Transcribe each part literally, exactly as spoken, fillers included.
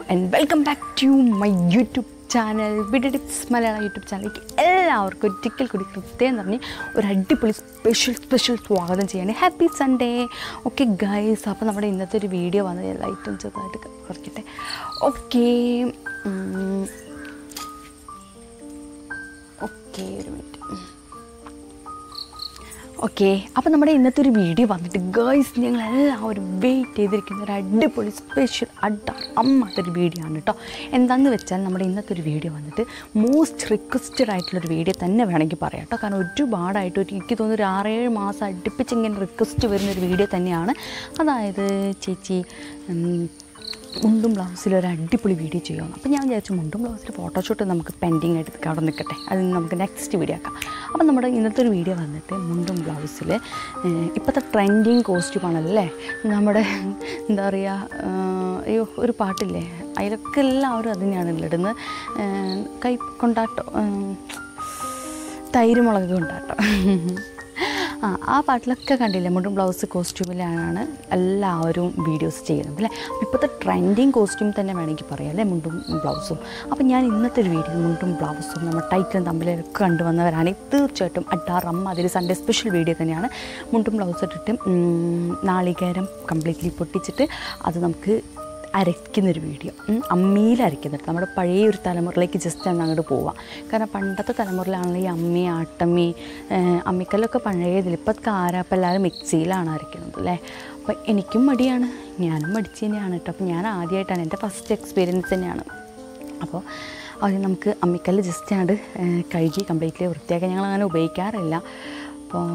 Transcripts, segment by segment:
and welcome back to my YouTube channel. Video tips Malayalam YouTube channel. എല്ലാവർക്കും ഒരിക്കൽ കൂടി കൃത്യം പറഞ്ഞ് ഒരു അടിപൊളി സ്പെഷ്യൽ സ്പെഷ്യൽ സ്വാഗതം ചെയ്യാണ്. Happy Sunday. ഓക്കെ ഗൈസ്, അപ്പോൾ നമ്മുടെ ഇന്നത്തെ ഒരു വീഡിയോ വന്നത് ലൈറ്റും ചെറുതായിട്ട് കുറയ്ക്കട്ടെ. ഓക്കെ ഓക്കെ ഒരു മിനിറ്റ്. ഓക്കെ, അപ്പോൾ നമ്മുടെ ഇന്നത്തെ ഒരു വീഡിയോ വന്നിട്ട് ഗേൾസ് ഞങ്ങളെല്ലാവരും വെയിറ്റ് ചെയ്തിരിക്കുന്ന ഒരു അടിപൊളി സ്പെഷ്യൽ അഡാർ അമ്മാത്തൊരു വീഡിയോ ആണ് കേട്ടോ. എന്താണെന്ന് വെച്ചാൽ നമ്മുടെ ഇന്നത്തെ ഒരു വീഡിയോ വന്നിട്ട് മോസ്റ്റ് റിക്വസ്റ്റഡ് ആയിട്ടുള്ളൊരു വീഡിയോ തന്നെ വേണമെങ്കിൽ പറയാം കേട്ടോ. കാരണം ഒരുപാടായിട്ട് ഒരു എനിക്ക് തോന്നുന്നു ഒരു ആറേഴ് മാസം അടുപ്പിച്ച് ഇങ്ങനെ റിക്വസ്റ്റ് വരുന്നൊരു വീഡിയോ തന്നെയാണ്. അതായത് ചേച്ചി മുണ്ടും ബ്ലൗസിലൊരു അടിപൊളി വീഡിയോ ചെയ്യുമെന്ന്. അപ്പോൾ ഞാൻ വിചാരിച്ചു മുണ്ടും ബ്ലൗസിൽ ഫോട്ടോഷൂട്ട് നമുക്ക് പെൻഡിങ് ആയിട്ട് അവിടെ നിൽക്കട്ടെ, അത് നമുക്ക് നെക്സ്റ്റ് വീഡിയോ ആക്കാം. അപ്പോൾ നമ്മുടെ ഇന്നത്തെ ഒരു വീഡിയോ വന്നിട്ട് മുണ്ടും ബ്ലൗസിൽ ഇപ്പോഴത്തെ ട്രെൻഡിങ് കോസ്റ്റ്യൂമാണല്ലേ, നമ്മുടെ എന്താ പറയുക, അയ്യോ ഒരു പാട്ടില്ലേ, അതിലൊക്കെ എല്ലാവരും അത് തന്നെയാണ് ഇടുന്നത്. കൈ കൊണ്ടാട്ടോ, തൈര് മുളക് കൊണ്ടാട്ടോ, ആ ആ പാട്ടിലൊക്കെ കണ്ടില്ലേ, മുണ്ടും ബ്ലൗസ് കോസ്റ്റ്യൂമിലാണ് എല്ലാവരും വീഡിയോസ് ചെയ്യുന്നത് അല്ലേ. ഇപ്പോഴത്തെ ട്രെൻഡിങ് കോസ്റ്റ്യൂം തന്നെ വേണമെങ്കിൽ പറയാം അല്ലേ, മുണ്ടും ബ്ലൗസും. അപ്പോൾ ഞാൻ ഇന്നത്തെ ഒരു വീഡിയോ മുണ്ടും ബ്ലൗസും നമ്മുടെ ടൈറ്റിലും തമ്മിലൊക്കെ കണ്ടുവന്നവരാണ്. തീർച്ചയായിട്ടും അഡാർ അമ്മ അതൊരു സൺഡേ സ്പെഷ്യൽ വീഡിയോ തന്നെയാണ്. മുണ്ടും ബ്ലൗസ് ഇട്ടിട്ട് നാളികേരം കംപ്ലീറ്റ്ലി പൊട്ടിച്ചിട്ട് അത് നമുക്ക് അരയ്ക്കുന്നൊരു വീഡിയോ, അമ്മിയിൽ അരയ്ക്കുന്നുണ്ട്. നമ്മുടെ പഴയ ഒരു തലമുറയിലേക്ക് ജസ്റ്റ് ഒന്ന് അങ്ങോട്ട് പോവാം. കാരണം പണ്ടത്തെ തലമുറയിലാണെങ്കിൽ ഈ അമ്മി ആട്ടമ്മി അമ്മിക്കല്ലൊക്കെ പഴയതിൽ, ഇപ്പോൾ കാരപ്പം എല്ലാവരും മിക്സിയിലാണ് അരയ്ക്കുന്നത് അല്ലേ. അപ്പോൾ എനിക്കും മടിയാണ്, ഞാനും മടിച്ച് തന്നെയാണ് കേട്ടോ. അപ്പോൾ ഞാൻ ആദ്യമായിട്ടാണ്, എൻ്റെ ഫസ്റ്റ് എക്സ്പീരിയൻസ് തന്നെയാണ്. അപ്പോൾ അത് നമുക്ക് അമ്മിക്കല്ല് ജസ്റ്റ് അങ്ങോട്ട് കഴുകി കംപ്ലീറ്റ്ലി വൃത്തിയാക്കി ഞങ്ങളങ്ങനെ ഉപയോഗിക്കാറില്ല. അപ്പോൾ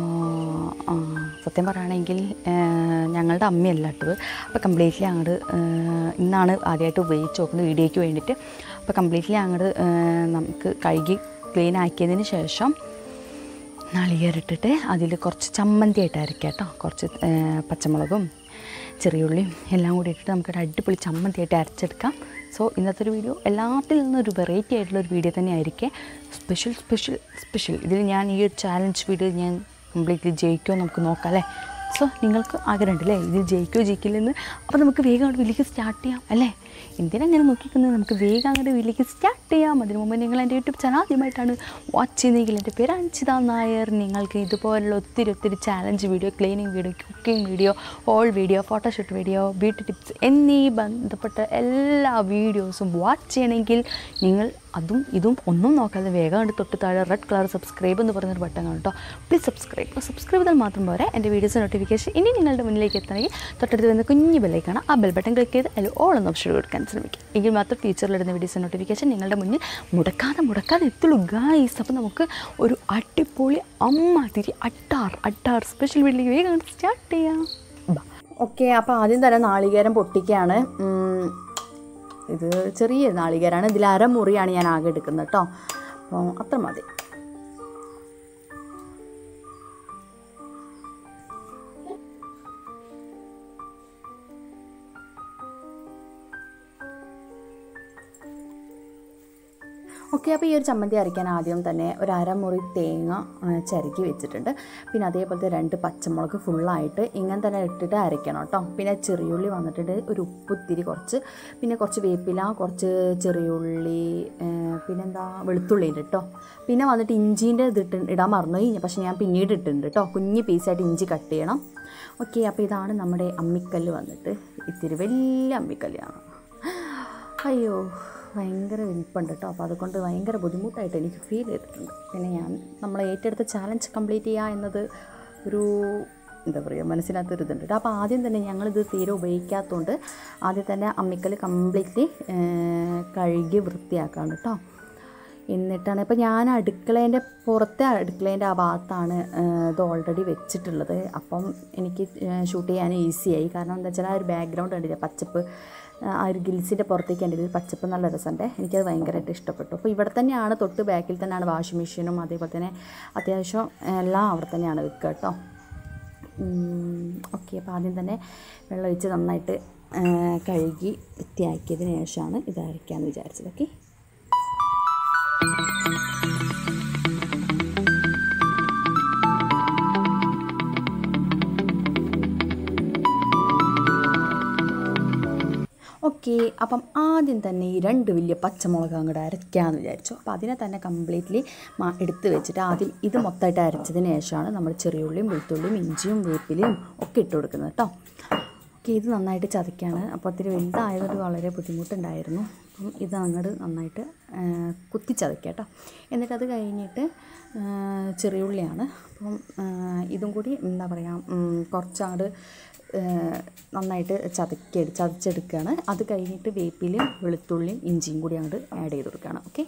സത്യം പറയുകയാണെങ്കിൽ ഞങ്ങളുടെ അമ്മയല്ല ഇട്ടത്. അപ്പോൾ കംപ്ലീറ്റ്ലി അങ്ങോട്ട് ഇന്നാണ് ആദ്യമായിട്ട് ഉപയോഗിച്ച് നോക്കുന്നത് വീഡിയോയ്ക്ക് വേണ്ടിയിട്ട്. അപ്പോൾ കംപ്ലീറ്റ്ലി അങ്ങോട്ട് നമുക്ക് കഴുകി ക്ലീൻ ആക്കിയതിന് ശേഷം നാളികേരിട്ടിട്ട് അതിൽ കുറച്ച് ചമ്മന്തി ആയിട്ട് അരയ്ക്കാം കേട്ടോ. കുറച്ച് പച്ചമുളകും ചെറിയുള്ളിയും എല്ലാം കൂടി ഇട്ടിട്ട് നമുക്കൊരു അടിപൊളി ചമ്മന്തി ആയിട്ട് അരച്ചെടുക്കാം. സോ ഇന്നത്തെ ഒരു വീഡിയോ എല്ലാത്തിൽ നിന്നൊരു വെറൈറ്റി ആയിട്ടുള്ളൊരു വീഡിയോ തന്നെ ആയിരിക്കും. സ്പെഷ്യൽ സ്പെഷ്യൽ സ്പെഷ്യൽ ഇതിൽ ഞാൻ ഈ ഒരു ചാലഞ്ച് വീഡിയോ ഞാൻ കംപ്ലീറ്റ്ലി ജയിക്കുമോ നമുക്ക് നോക്കാം അല്ലേ. സോ നിങ്ങൾക്ക് ആഗ്രഹമുണ്ടല്ലേ ഇതിൽ ജയിക്കുമോ ജയിക്കില്ലെന്ന്. അപ്പോൾ നമുക്ക് വേഗം അങ്ങോട്ട് വീട്ടിലേക്ക് സ്റ്റാർട്ട് ചെയ്യാം അല്ലേ. എന്തിനങ്ങനെ നോക്കിക്കുന്നത്, നമുക്ക് വേഗം അങ്ങോട്ട് വീട്ടിലേക്ക് സ്റ്റാർട്ട് ചെയ്യാം. അതിന് മുമ്പ് നിങ്ങൾ എൻ്റെ യൂട്യൂബ് ചാനൽ ആദ്യമായിട്ടാണ് വാച്ച് ചെയ്യുന്നതെങ്കിൽ എൻ്റെ പേര് അഞ്ജിത നായർ. നിങ്ങൾക്ക് ഇതുപോലുള്ള ഒത്തിരി ഒത്തിരി challenge video, cleaning video, cooking video, haul video, photoshoot video, beauty tips എന്നീ ബന്ധപ്പെട്ട എല്ലാ വീഡിയോസും വാച്ച് ചെയ്യണമെങ്കിൽ നിങ്ങൾ അതും ഇതും ഒന്നും നോക്കാതെ വേഗം കണ്ട് തൊട്ട് താഴെ റെഡ് കളർ സബ്സ്ക്രൈബ് എന്ന് പറയുന്നൊരു ബട്ടൺ കാണും കേട്ടോ. Please subscribe. അപ്പോൾ സബ്സ്ക്രൈബ് ചെയ്താൽ മാത്രം പോരാ, എൻ്റെ വീഡിയോസ് നോട്ടിഫിക്കേഷൻ ഇനി നിങ്ങളുടെ മുന്നിലേക്ക് എത്തണമെങ്കിൽ തൊട്ടടുത്ത് വരുന്ന കുഞ്ഞ് ബെല്ലേക്കാണ്. ആ ബെൽ ബട്ടൺ ക്ലിക്ക് ചെയ്ത് അതിൽ ഓൾ എന്ന ഓപ്ഷൻ കൊടുക്കാൻ ശ്രമിക്കുക. എങ്കിൽ മാത്രം ഫ്യൂച്ചറിലിടുന്ന വീഡിയോസ് നോട്ടിഫിക്കേഷൻ നിങ്ങളുടെ മുന്നിൽ മുടക്കാതെ മുടക്കാതെ എത്തുള്ളൂ ഗായ്സ്. അപ്പോൾ നമുക്ക് ഒരു അടിപൊളി അമ്മാതിരി അഡാർ അഡാർ സ്പെഷ്യൽ വീഡിയോയിലേക്ക് വേഗം സ്റ്റാർട്ട് ചെയ്യാം. ഓക്കെ, അപ്പോൾ ആദ്യം തന്നെ നാളികേരം പൊട്ടിക്കുകയാണ്. ഇത് ചെറിയ നാളികേരമാണ്, ഇതിൽ അരമുറിയാണ് ഞാൻ ആകെ എടുക്കുന്നത് കേട്ടോ. അപ്പോൾ അത്ര മതി. ഓക്കെ, അപ്പോൾ ഈ ഒരു ചമ്മന്തി അരയ്ക്കാൻ ആദ്യം തന്നെ ഒരു അരമുറി തേങ്ങ ചിരകി വെച്ചിട്ടുണ്ട്. പിന്നെ അതേപോലത്തെ രണ്ട് പച്ചമുളക് ഫുള്ളായിട്ട് ഇങ്ങനെ തന്നെ ഇട്ടിട്ട് അരയ്ക്കണം കേട്ടോ. പിന്നെ ചെറിയുള്ളി വന്നിട്ടുണ്ട്, ഒരു ഉപ്പ് ഇത്തിരി കുറച്ച്, പിന്നെ കുറച്ച് വേപ്പില, കുറച്ച് ചെറിയുള്ളി, പിന്നെന്താ വെളുത്തുള്ളി ഉണ്ട് കേട്ടോ. പിന്നെ വന്നിട്ട് ഇഞ്ചീൻ്റെ ഇതിട്ട് ഇടാൻ മറന്നു കഴിഞ്ഞാൽ, പക്ഷേ ഞാൻ പിന്നീട് ഇട്ടിട്ടുണ്ട് കേട്ടോ. കുഞ്ഞ് പീസായിട്ട് ഇഞ്ചി കട്ട് ചെയ്യണം. ഓക്കെ, അപ്പോൾ ഇതാണ് നമ്മുടെ അമ്മിക്കല്ല് വന്നിട്ട് ഇത്തിരി വലിയ അമ്മിക്കല്ലാണ്. അയ്യോ ഭയങ്കര വലിപ്പമുണ്ട് കേട്ടോ. അപ്പോൾ അതുകൊണ്ട് ഭയങ്കര ബുദ്ധിമുട്ടായിട്ട് എനിക്ക് ഫീൽ ചെയ്തിട്ടുണ്ട്. പിന്നെ ഞാൻ നമ്മൾ ഏറ്റെടുത്ത ചാലഞ്ച് കംപ്ലീറ്റ് ചെയ്യുക എന്നത് ഒരു എന്താ പറയുക മനസ്സിനകത്തൊരു ഇതുണ്ട് കേട്ടോ. അപ്പോൾ ആദ്യം തന്നെ ഞങ്ങളിത് തീരെ ഉപയോഗിക്കാത്തതുകൊണ്ട് ആദ്യം തന്നെ അമ്മിക്കൽ കംപ്ലീറ്റ്ലി കഴുകി വൃത്തിയാക്കാണ് കേട്ടോ. എന്നിട്ടാണ് ഇപ്പോൾ ഞാൻ അടുക്കളേൻ്റെ പുറത്തെ അടുക്കളേൻ്റെ ആ ഭാഗത്താണ് ഇത് ഓൾറെഡി വെച്ചിട്ടുള്ളത്. അപ്പം എനിക്ക് ഷൂട്ട് ചെയ്യാൻ ഈസിയായി. കാരണം എന്താ വെച്ചാൽ ആ ഒരു ബാക്ക്ഗ്രൗണ്ട് കണ്ടില്ല, പച്ചപ്പ്, ആ ഒരു ഗിൽസിൻ്റെ പുറത്തേക്ക് കണ്ടില്ല പച്ചപ്പ്, നല്ല രസമുണ്ട്. എനിക്കത് ഭയങ്കരമായിട്ട് ഇഷ്ടപ്പെട്ടു. അപ്പോൾ ഇവിടെ തന്നെയാണ്, തൊട്ട് ബാക്കിൽ തന്നെയാണ് വാഷിംഗ് മെഷീനും, അതേപോലെ തന്നെ അത്യാവശ്യം എല്ലാം അവിടെ തന്നെയാണ് വെക്കുക കേട്ടോ. ഓക്കെ, അപ്പോൾ ആദ്യം തന്നെ വെള്ളം ഒഴിച്ച് നന്നായിട്ട് കഴുകി വൃത്തിയാക്കിയതിന് ശേഷമാണ് ഇത് അരയ്ക്കാമെന്ന് വിചാരിച്ചത്. ഓക്കെ, ഓക്കെ, അപ്പം ആദ്യം തന്നെ ഈ രണ്ട് വലിയ പച്ചമുളക് അങ്ങോട്ട് അരയ്ക്കാമെന്ന് വിചാരിച്ചു. അപ്പോൾ അതിനെ തന്നെ കംപ്ലീറ്റ്ലി എടുത്ത് വെച്ചിട്ട് ആദ്യം ഇത് മൊത്തമായിട്ട് അരച്ചതിന് ശേഷമാണ് നമ്മൾ ചെറിയുള്ളിയും വെളുത്തുള്ളിയും ഇഞ്ചിയും വേപ്പിലയും ഒക്കെ ഇട്ട് കൊടുക്കുന്നത് കേട്ടോ. ഓക്കെ, ഇത് നന്നായിട്ട് ചതയ്ക്കാണ്. അപ്പോൾ ഒത്തിരി വലുതായതുകൊണ്ട് വളരെ ബുദ്ധിമുട്ടുണ്ടായിരുന്നു. അപ്പം ഇത് അങ്ങോട്ട് നന്നായിട്ട് കുത്തി ചതയ്ക്കുക കേട്ടോ. എന്നിട്ടത് കഴിഞ്ഞിട്ട് ചെറിയുള്ളിയാണ്. അപ്പം ഇതും കൂടി എന്താ പറയുക കുറച്ചങ്ങോട്ട് നന്നായിട്ട് ചതക്കി ചതച്ചെടുക്കുകയാണ്. അത് കഴിഞ്ഞിട്ട് വേപ്പിലും വെളുത്തുള്ളിയും ഇഞ്ചിയും കൂടി അങ്ങോട്ട് ആഡ് ചെയ്ത് കൊടുക്കുകയാണ്. ഓക്കെ,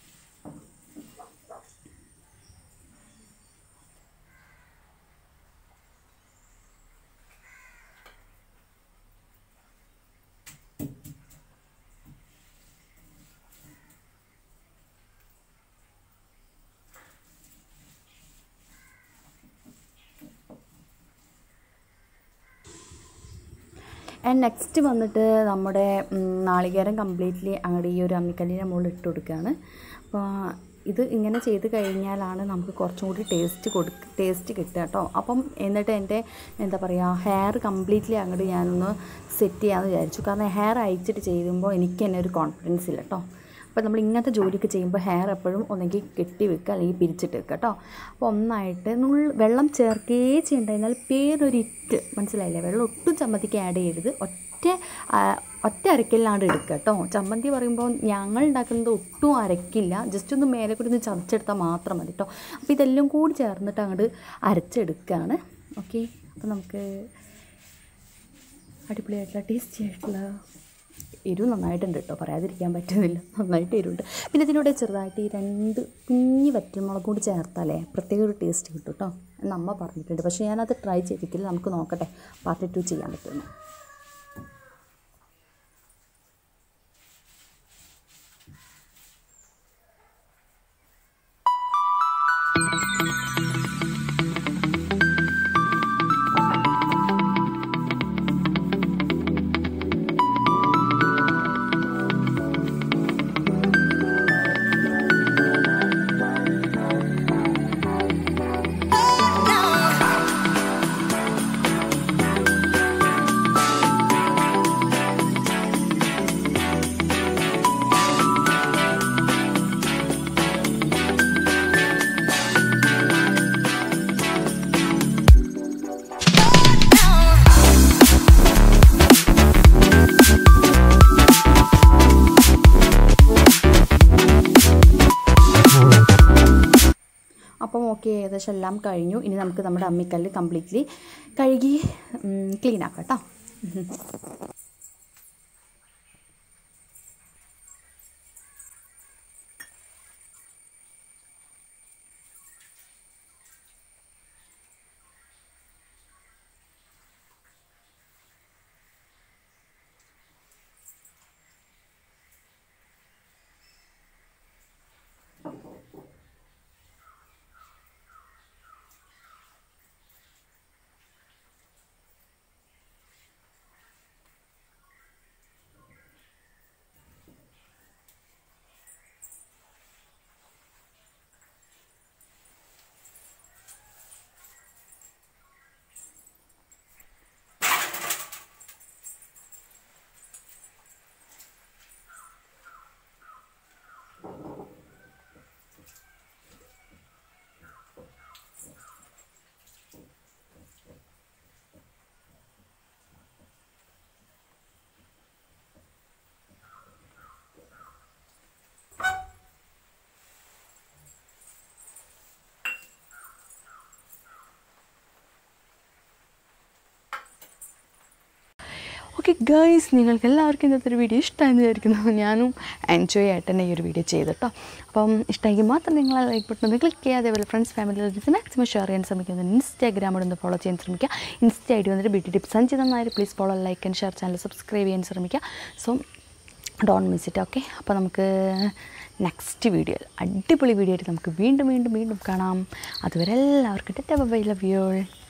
ആൻഡ് നെക്സ്റ്റ് വന്നിട്ട് നമ്മുടെ നാളികേരം കംപ്ലീറ്റ്ലി അങ്ങോട്ട് ഈ ഒരു അമ്മിക്കല്ലിൻ്റെ മുകളിൽ ഇട്ട് കൊടുക്കുകയാണ്. അപ്പോൾ ഇത് ഇങ്ങനെ ചെയ്ത് കഴിഞ്ഞാലാണ് നമുക്ക് കുറച്ചും കൂടി ടേസ്റ്റ് കൊടുക്ക ടേസ്റ്റ് കിട്ടുക കേട്ടോ. അപ്പം എന്നിട്ട് എൻ്റെ എന്താ പറയുക ഹെയർ കംപ്ലീറ്റ്ലി അങ്ങോട്ട് ഞാനൊന്ന് സെറ്റ് ചെയ്യാമെന്ന് വിചാരിച്ചു. കാരണം ഹെയർ അയച്ചിട്ട് ചെയ്യുമ്പോൾ എനിക്ക് തന്നെ ഒരു കോൺഫിഡൻസ് ഇല്ല കേട്ടോ. അപ്പോൾ നമ്മൾ ഇങ്ങനത്തെ ജോലിയൊക്കെ ചെയ്യുമ്പോൾ ഹെയർ എപ്പോഴും ഒന്നെങ്കിൽ കെട്ടി വെക്കുക അല്ലെങ്കിൽ പിരിച്ചിട്ട് വെക്കുക കേട്ടോ. അപ്പോൾ ഒന്നായിട്ട് നുൾ വെള്ളം ചേർക്കേ ചെയ്യണ്ടായിരുന്നാൽ പേരൊരിറ്റ് മനസ്സിലായില്ലേ, വെള്ളം ഒട്ടും ചമ്മന്തിക്ക് ആഡ് ചെയ്യരുത്. ഒറ്റ ഒറ്റ അരക്കലിലാണ്ട് എടുക്കുക കേട്ടോ. ചമ്മന്തി പറയുമ്പോൾ ഞങ്ങൾ ഉണ്ടാക്കുന്നത് ഒട്ടും അരക്കില്ല, ജസ്റ്റ് ഒന്ന് മേലെ കൂടി ഒന്ന് ചതച്ചെടുത്താൽ മാത്രം മതി കേട്ടോ. അപ്പോൾ ഇതെല്ലാം കൂടി ചേർന്നിട്ട് അങ്ങോട്ട് അരച്ചെടുക്കുകയാണ്. ഓക്കെ, അപ്പോൾ നമുക്ക് അടിപൊളിയായിട്ടുള്ള ടേസ്റ്റി ആയിട്ടുള്ള എരിവ് നന്നായിട്ടുണ്ട് കേട്ടോ, പറയാതിരിക്കാൻ പറ്റുന്നില്ല, നന്നായിട്ട് എരിവുണ്ട്. പിന്നെ ഇതിനോട് ചെറുതായിട്ട് ഈ രണ്ട് കുഞ്ഞി വറ്റൽമുളക് കൂടി ചേർത്താലേ പ്രത്യേക ഒരു ടേസ്റ്റ് കിട്ടും കേട്ടോ എന്ന് അമ്മ പറഞ്ഞിട്ടുണ്ട്. പക്ഷേ ഞാനത് ട്രൈ ചെയ്തിട്ടില്ല. നമുക്ക് നോക്കട്ടെ പാർട്ട് ടു ചെയ്യാൻ പറ്റുമെന്ന്. അപ്പം ഓക്കെ, ഏകദേശം എല്ലാം കഴിഞ്ഞു. ഇനി നമുക്ക് നമ്മുടെ അമ്മിക്കല്ല് കംപ്ലീറ്റ്ലി കഴുകി ക്ലീൻ ആക്കാം കേട്ടോ. ഓക്കെ ഗൈസ്, നിങ്ങൾക്ക് എല്ലാവർക്കും ഇന്നത്തെ ഒരു വീഡിയോ ഇഷ്ടമായെന്ന് വിചാരിക്കുന്നു. ഞാനും എൻജോയ് ആയിട്ട് തന്നെ ഈ ഒരു വീഡിയോ ചെയ്തു കേട്ടോ. അപ്പം ഇഷ്ടമെങ്കിൽ മാത്രം നിങ്ങൾ ലൈക്ക് ബട്ടൺ ഒന്ന് ക്ലിക്ക് ചെയ്യുക. അതേപോലെ ഫ്രണ്ട്സ് ഫാമിലി മാക്സിമം ഷെയർ ചെയ്യാൻ ശ്രമിക്കുന്നത്. ഇൻസ്റ്റാഗ്രാമിൽ ഒന്ന് ഫോളോ ചെയ്യാൻ ശ്രമിക്കുക. ഇൻസ്റ്റ ഐ ഡി വന്നിട്ട് beauty tips അഞ്ജിതനായർ. Please follow, like and share, channel subscribe ചെയ്യാൻ ശ്രമിക്കുക. So don't miss it. Okay, അപ്പോൾ നമുക്ക് നെക്സ്റ്റ് വീഡിയോയിൽ അടിപൊളി വീഡിയോ ആയിട്ട് നമുക്ക് വീണ്ടും വീണ്ടും വീണ്ടും കാണാം. അതുവരെ എല്ലാവർക്കും tata bye, love you all.